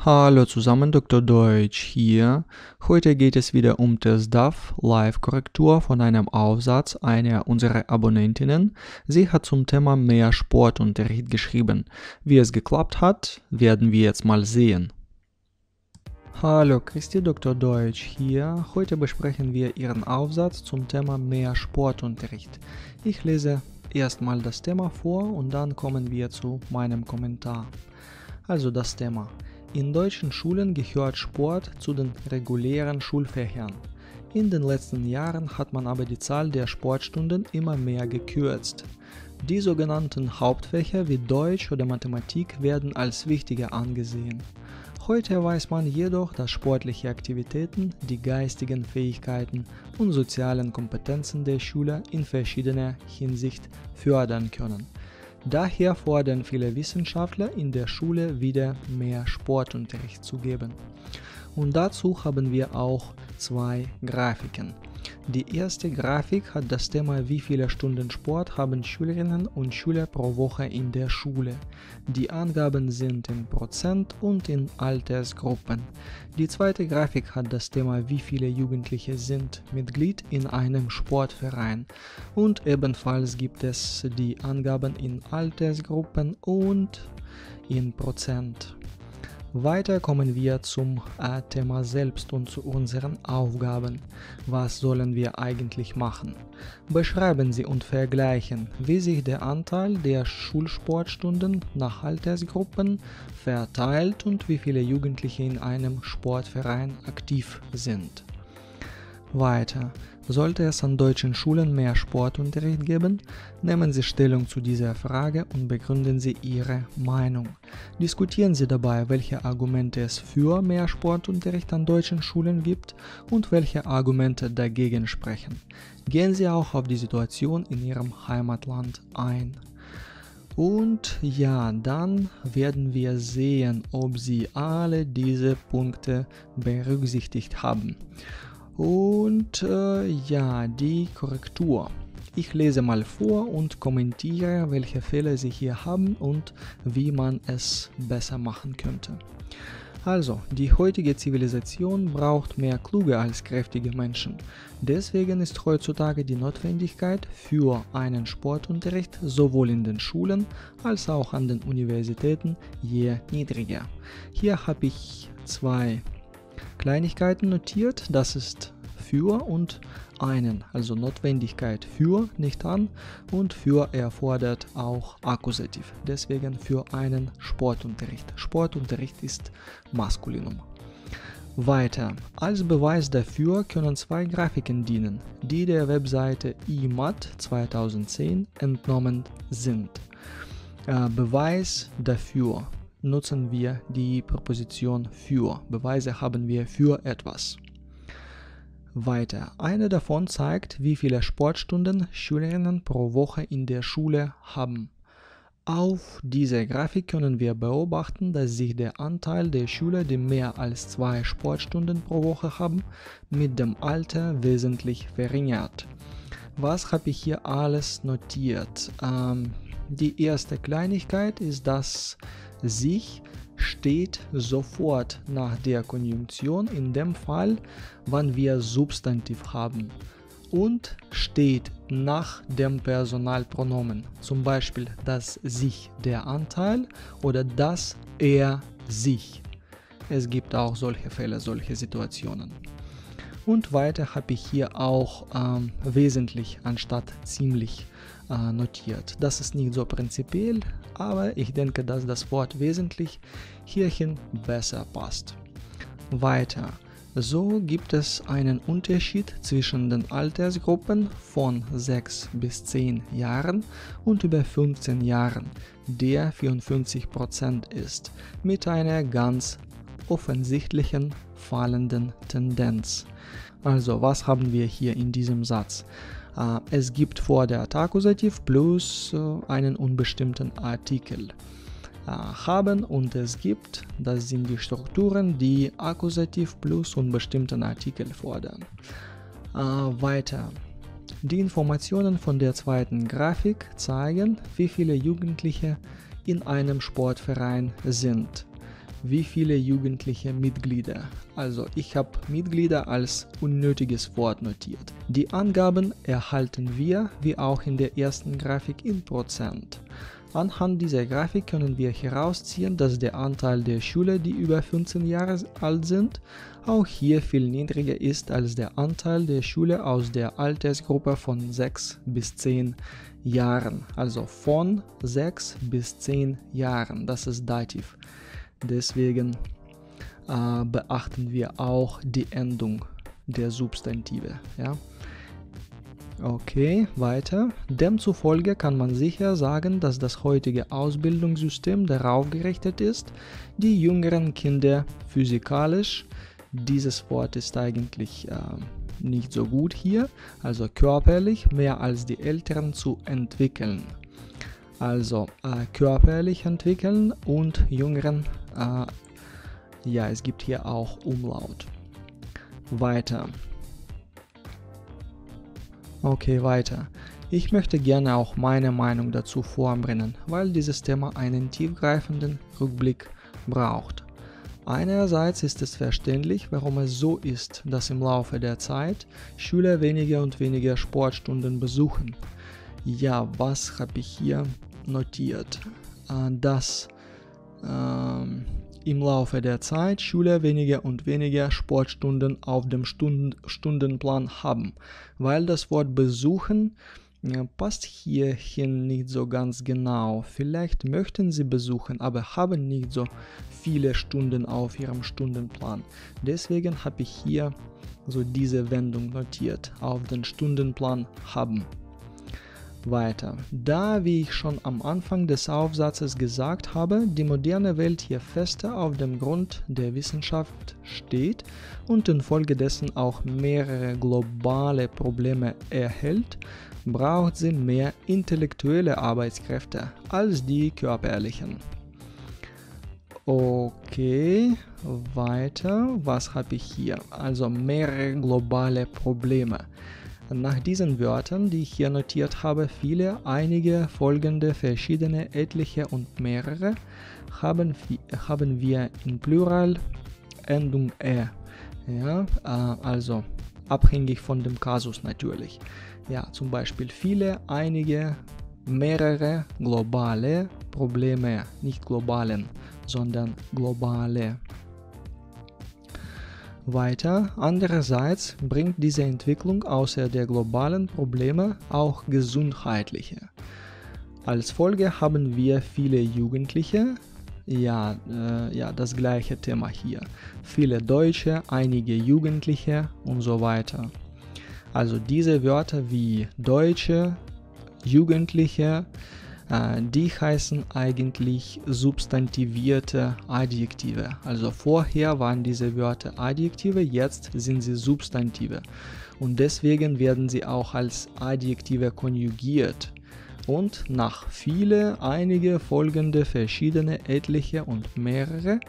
Hallo zusammen, Dr. Deutsch hier. Heute geht es wieder um das DAF Live-Korrektur von einem Aufsatz einer unserer Abonnentinnen. Sie hat zum Thema mehr Sportunterricht geschrieben. Wie es geklappt hat, werden wir jetzt mal sehen. Hallo, Christi, Dr. Deutsch hier. Heute besprechen wir Ihren Aufsatz zum Thema mehr Sportunterricht. Ich lese erstmal das Thema vor und dann kommen wir zu meinem Kommentar. Also das Thema. In deutschen Schulen gehört Sport zu den regulären Schulfächern. In den letzten Jahren hat man aber die Zahl der Sportstunden immer mehr gekürzt. Die sogenannten Hauptfächer wie Deutsch oder Mathematik werden als wichtiger angesehen. Heute weiß man jedoch, dass sportliche Aktivitäten die geistigen Fähigkeiten und sozialen Kompetenzen der Schüler in verschiedener Hinsicht fördern können. Daher fordern viele Wissenschaftler in der Schule wieder mehr Sportunterricht zu geben. Und dazu haben wir auch zwei Grafiken. Die erste Grafik hat das Thema, wie viele Stunden Sport haben Schülerinnen und Schüler pro Woche in der Schule. Die Angaben sind in Prozent und in Altersgruppen. Die zweite Grafik hat das Thema, wie viele Jugendliche sind Mitglied in einem Sportverein. Und ebenfalls gibt es die Angaben in Altersgruppen und in Prozent. Weiter kommen wir zum Thema selbst und zu unseren Aufgaben. Was sollen wir eigentlich machen? Beschreiben Sie und vergleichen, wie sich der Anteil der Schulsportstunden nach Altersgruppen verteilt und wie viele Jugendliche in einem Sportverein aktiv sind. Weiter. Sollte es an deutschen Schulen mehr Sportunterricht geben? Nehmen Sie Stellung zu dieser Frage und begründen Sie Ihre Meinung. Diskutieren Sie dabei, welche Argumente es für mehr Sportunterricht an deutschen Schulen gibt und welche Argumente dagegen sprechen. Gehen Sie auch auf die Situation in Ihrem Heimatland ein. Und ja, dann werden wir sehen, ob Sie alle diese Punkte berücksichtigt haben. Und ja, die Korrektur. Ich lese mal vor und kommentiere, welche Fehler Sie hier haben und wie man es besser machen könnte. Also, die heutige Zivilisation braucht mehr kluge als kräftige Menschen. Deswegen ist heutzutage die Notwendigkeit für einen Sportunterricht sowohl in den Schulen als auch an den Universitäten je niedriger. Hier habe ich zwei Kleinigkeiten notiert, das ist für und einen, also Notwendigkeit für, nicht an, und für erfordert auch Akkusativ, deswegen für einen Sportunterricht. Sportunterricht ist Maskulinum. Weiter, als Beweis dafür können zwei Grafiken dienen, die der Webseite IMAT 2010 entnommen sind. Beweis dafür. Nutzen wir die Präposition für. Beweise haben wir für etwas. Weiter. Eine davon zeigt, wie viele Sportstunden Schülerinnen pro Woche in der Schule haben. Auf dieser Grafik können wir beobachten, dass sich der Anteil der Schüler, die mehr als 2 Sportstunden pro Woche haben, mit dem Alter wesentlich verringert. Was habe ich hier alles notiert? Die erste Kleinigkeit ist, dass sich steht sofort nach der Konjunktion in dem Fall, wann wir Substantiv haben, und steht nach dem Personalpronomen, zum Beispiel das sich der Anteil oder das er sich. Es gibt auch solche Fälle, solche Situationen. Und weiter habe ich hier auch wesentlich anstatt ziemlich notiert. Das ist nicht so prinzipiell, aber ich denke, dass das Wort wesentlich hierhin besser passt. Weiter. So gibt es einen Unterschied zwischen den Altersgruppen von 6 bis 10 Jahren und über 15 Jahren, der 54% ist, mit einer ganz offensichtlichen fallenden Tendenz. Also, was haben wir hier in diesem Satz? Es gibt vor der Akkusativ plus einen unbestimmten Artikel. Haben und es gibt, das sind die Strukturen, die Akkusativ plus unbestimmten Artikel fordern. Weiter. Die Informationen von der zweiten Grafik zeigen, wie viele Jugendliche in einem Sportverein sind. wie viele jugendliche Mitglieder. Also ich habe Mitglieder als unnötiges Wort notiert. Die Angaben erhalten wir, wie auch in der ersten Grafik, in Prozent. Anhand dieser Grafik können wir herausziehen, dass der Anteil der Schüler, die über 15 Jahre alt sind, auch hier viel niedriger ist als der Anteil der Schüler aus der Altersgruppe von 6 bis 10 Jahren. Also von 6 bis 10 Jahren, das ist Dativ. Deswegen beachten wir auch die Endung der Substantive. Ja? Okay, weiter. Demzufolge kann man sicher sagen, dass das heutige Ausbildungssystem darauf gerichtet ist, die jüngeren Kinder physikalisch, dieses Wort ist eigentlich nicht so gut hier, also körperlich mehr als die Älteren zu entwickeln. Also körperlich entwickeln und jüngeren, ja, es gibt hier auch Umlaut. Weiter. Okay, weiter. Ich möchte gerne auch meine Meinung dazu vorbringen, weil dieses Thema einen tiefgreifenden Rückblick braucht. Einerseits ist es verständlich, warum es so ist, dass im Laufe der Zeit Schüler weniger und weniger Sportstunden besuchen. Ja, was habe ich hier notiert? Dass im Laufe der Zeit Schüler weniger und weniger Sportstunden auf dem Stundenplan haben, weil das Wort besuchen passt hierhin nicht so ganz genau. Vielleicht möchten sie besuchen, aber haben nicht so viele Stunden auf ihrem Stundenplan. Deswegen habe ich hier so diese Wendung notiert, auf den Stundenplan haben. Weiter. Da, wie ich schon am Anfang des Aufsatzes gesagt habe, die moderne Welt hier fester auf dem Grund der Wissenschaft steht und infolgedessen auch mehrere globale Probleme erhält, braucht sie mehr intellektuelle Arbeitskräfte als die körperlichen. Okay, weiter. Was habe ich hier? Also mehrere globale Probleme. Nach diesen Wörtern, die ich hier notiert habe, viele, einige, folgende, verschiedene, etliche und mehrere, haben wir in Plural Endung Ja, also abhängig von dem Kasus natürlich. Ja, zum Beispiel viele, einige, mehrere, globale Probleme, nicht globalen, sondern globale. Weiter, andererseits bringt diese Entwicklung außer der globalen Probleme auch gesundheitliche. Als Folge haben wir viele Jugendliche, ja, das gleiche Thema hier, viele Deutsche, einige Jugendliche und so weiter. Also diese Wörter wie Deutsche, Jugendliche, die heißen eigentlich substantivierte Adjektive. Also vorher waren diese Wörter Adjektive, jetzt sind sie Substantive. Und deswegen werden sie auch als Adjektive konjugiert. Und nach viele, einige, folgende, verschiedene, etliche und mehrere,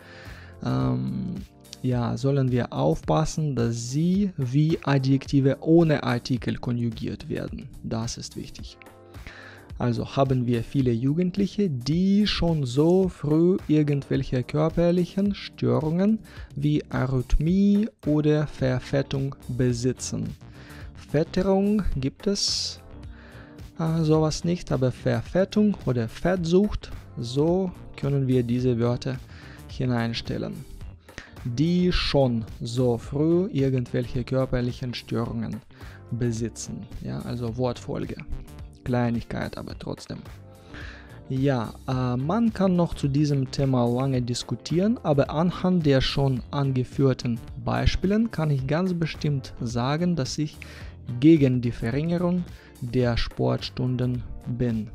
sollen wir aufpassen, dass sie wie Adjektive ohne Artikel konjugiert werden. Das ist wichtig. Also haben wir viele Jugendliche, die schon so früh irgendwelche körperlichen Störungen wie Arrhythmie oder Verfettung besitzen. Fetterung gibt es sowas nicht, aber Verfettung oder Fettsucht, so können wir diese Wörter hineinstellen. Die schon so früh irgendwelche körperlichen Störungen besitzen. Ja, also Wortfolge. Kleinigkeit, aber trotzdem. Ja, man kann noch zu diesem Thema lange diskutieren, aber anhand der schon angeführten Beispielen kann ich ganz bestimmt sagen, dass ich gegen die Verringerung der Sportstunden bin.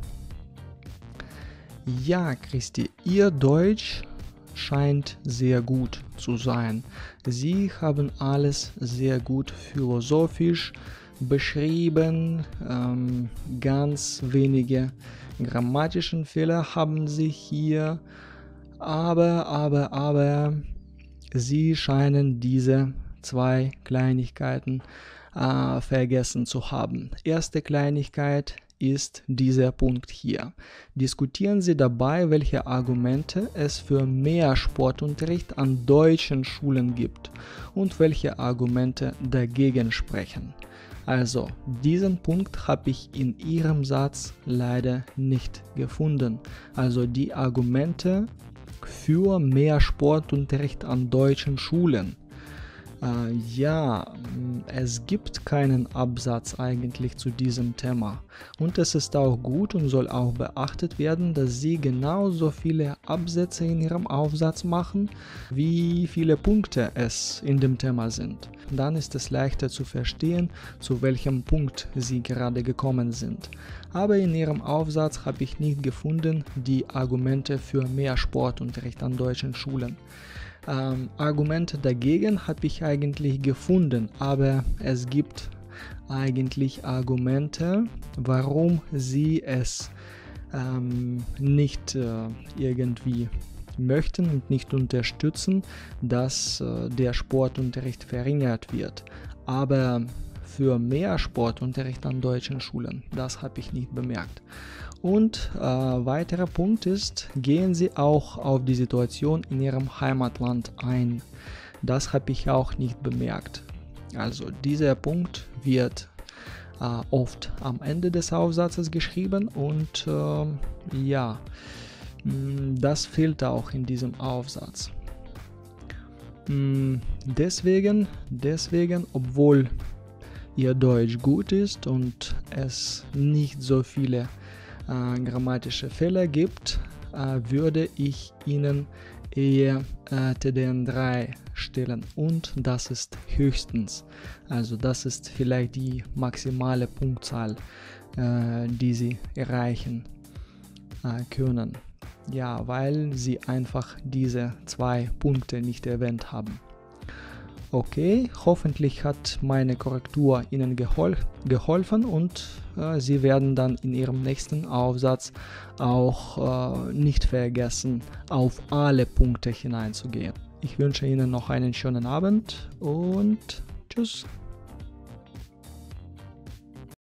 Ja, Christi, Ihr Deutsch scheint sehr gut zu sein. Sie haben alles sehr gut philosophisch beschrieben, ganz wenige grammatischen Fehler haben Sie hier, aber Sie scheinen diese zwei Kleinigkeiten vergessen zu haben. Erste Kleinigkeit, ist dieser Punkt hier. Diskutieren Sie dabei, welche Argumente es für mehr Sportunterricht an deutschen Schulen gibt und welche Argumente dagegen sprechen. Also, diesen Punkt habe ich in Ihrem Satz leider nicht gefunden. Also die Argumente für mehr Sportunterricht an deutschen Schulen. Ja, es gibt keinen Absatz eigentlich zu diesem Thema. Und es ist auch gut und soll auch beachtet werden, dass Sie genauso viele Absätze in Ihrem Aufsatz machen, wie viele Punkte es in dem Thema sind. Dann ist es leichter zu verstehen, zu welchem Punkt Sie gerade gekommen sind. Aber in Ihrem Aufsatz habe ich nicht gefunden die Argumente für mehr Sportunterricht an deutschen Schulen. Argumente dagegen habe ich eigentlich gefunden, aber es gibt eigentlich Argumente, warum Sie es nicht irgendwie möchten und nicht unterstützen, dass der Sportunterricht verringert wird. Aber für mehr Sportunterricht an deutschen Schulen, das habe ich nicht bemerkt. Und weiterer Punkt ist, gehen Sie auch auf die Situation in Ihrem Heimatland ein. Das habe ich auch nicht bemerkt. Also dieser Punkt wird oft am Ende des Aufsatzes geschrieben und ja, das fehlt auch in diesem Aufsatz. Deswegen, obwohl Ihr Deutsch gut ist und es nicht so viele grammatische Fehler gibt, würde ich Ihnen eher TDN 3 stellen und das ist höchstens. Also das ist vielleicht die maximale Punktzahl, die Sie erreichen können. Ja, weil Sie einfach diese 2 Punkte nicht erwähnt haben. Okay, hoffentlich hat meine Korrektur Ihnen geholfen und Sie werden dann in Ihrem nächsten Aufsatz auch nicht vergessen, auf alle Punkte hineinzugehen. Ich wünsche Ihnen noch einen schönen Abend und tschüss.